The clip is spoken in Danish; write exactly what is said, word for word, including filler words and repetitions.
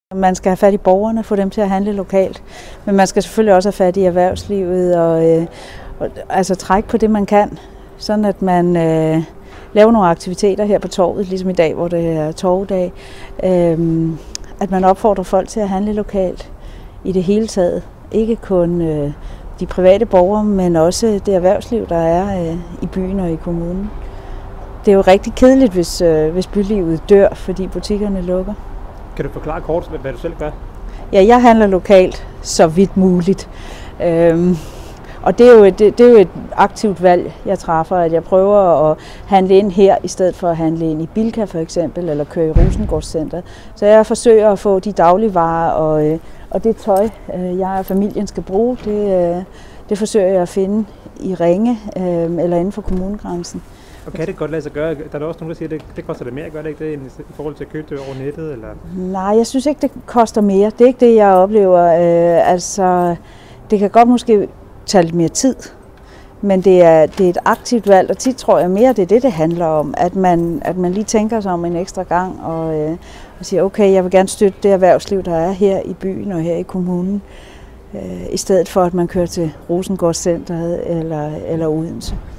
Man skal have fat i borgerne, få dem til at handle lokalt, men man skal selvfølgelig også have fat i erhvervslivet og, øh, og altså trække på det, man kan, sådan at man øh, laver nogle aktiviteter her på torvet, ligesom i dag, hvor det er torvedag. Øh, at man opfordrer folk til at handle lokalt i det hele taget. Ikke kun øh, de private borgere, men også det erhvervsliv, der er øh, i byen og i kommunen. Det er jo rigtig kedeligt, hvis, øh, hvis bylivet dør, fordi butikkerne lukker. Kan du forklare kort, hvad du selv gør? Ja, jeg handler lokalt, så vidt muligt. Øhm, og det er, jo et, det, det er jo et aktivt valg, jeg træffer, at jeg prøver at handle ind her, i stedet for at handle ind i Bilka for eksempel, eller køre i Rosengårdscentret. Så jeg forsøger at få de dagligvarer og, øh, og det tøj, øh, jeg og familien skal bruge, det, øh, det forsøger jeg at finde i Ringe øh, eller inden for kommunegrænsen. Og kan det godt lade sig gøre? Der er også nogen, der siger, at det, det koster det mere, gør det ikke det, i forhold til at købe det over nettet? Eller? Nej, jeg synes ikke, det koster mere. Det er ikke det, jeg oplever. Øh, altså, det kan godt måske tage lidt mere tid, men det er, det er et aktivt valg, og tit tror jeg mere, det er det, det handler om. At man, at man lige tænker sig om en ekstra gang og, øh, og siger, okay, jeg vil gerne støtte det erhvervsliv, der er her i byen og her i kommunen, øh, i stedet for at man kører til Rosengårdscentret eller, eller Odense.